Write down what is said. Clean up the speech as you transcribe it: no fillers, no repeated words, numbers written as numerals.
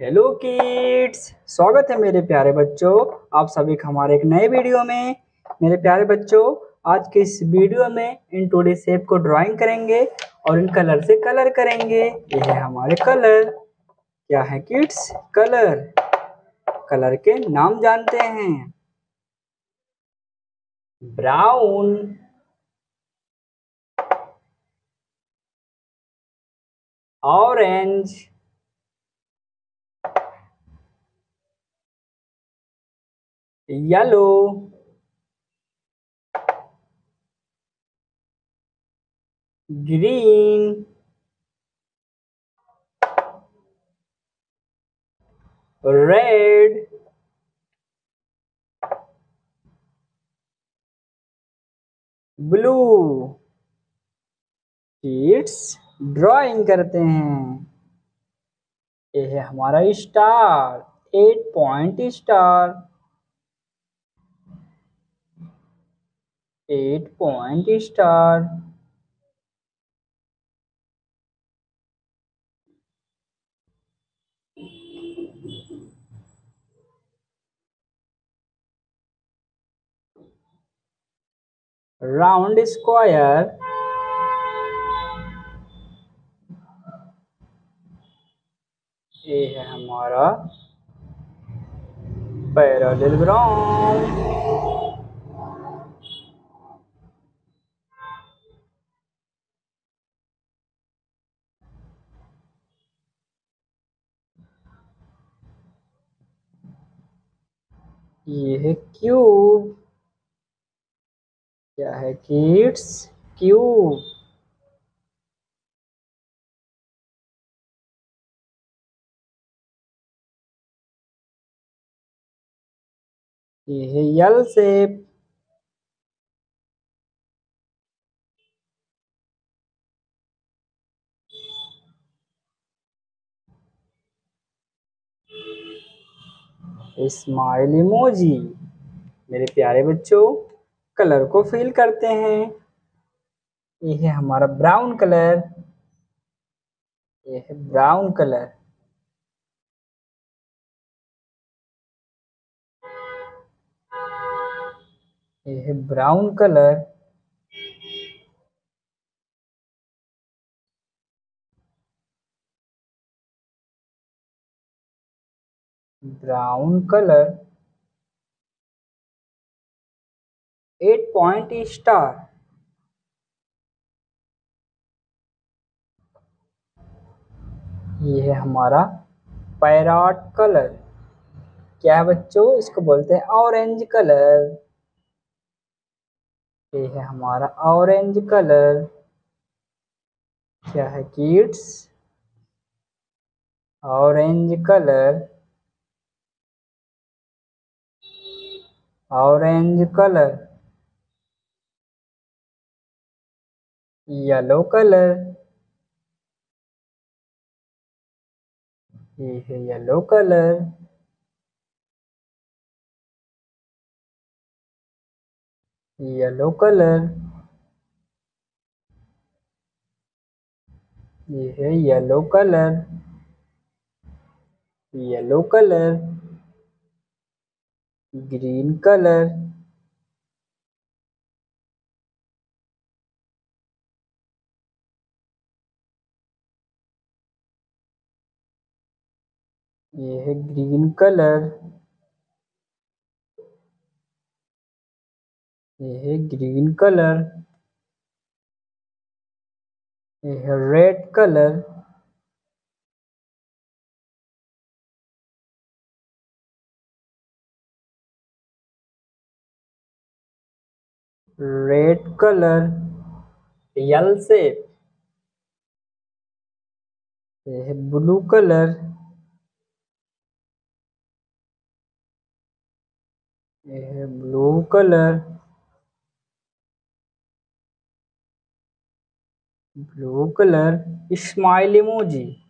Hello kids, स्वागत है मेरे प्यारे बच्चों। आप सभी का हमारे एक नए वीडियो में। मेरे प्यारे बच्चों, आज के इस वीडियो में इन टूडे शेप को ड्राइंग करेंगे और इन कलर से कलर करेंगे। ये है हमारे कलर। क्या है किड्स? कलर। कलर के नाम जानते हैं। Brown, orange, yellow, green, red, blue. Kids drawing करते हैं। ये है हमारा star, 8 point star. 8 point star. Round square. ये है हमारा पैरेललोग्राम। ये है क्यूब। क्या है किड्स? क्यूब। ये है यल शेप। Smile emoji. मेरे प्यारे बच्चों, कलर को फिल करते हैं। ये है हमारा ब्राउन कलर। ये है ब्राउन कलर। ये है brown colour. Brown colour. 8 point star. ये है हमारा पैरट कलर। क्या है बच्चों? इसको बोलते हैं ऑरेंज कलर। ये है हमारा ऑरेंज कलर। क्या है kids? Orange colour. Orange colour. Yellow colour. ये है येलो कलर। Yellow colour. ये है yellow colour. Yellow colour. Green colour. ये है ग्रीन कलर। ये है ग्रीन कलर। ये है रेड कलर। Red colour. यल शेप। ये है ब्लू कलर। ये है blue colour. Blue colour. Smile emoji.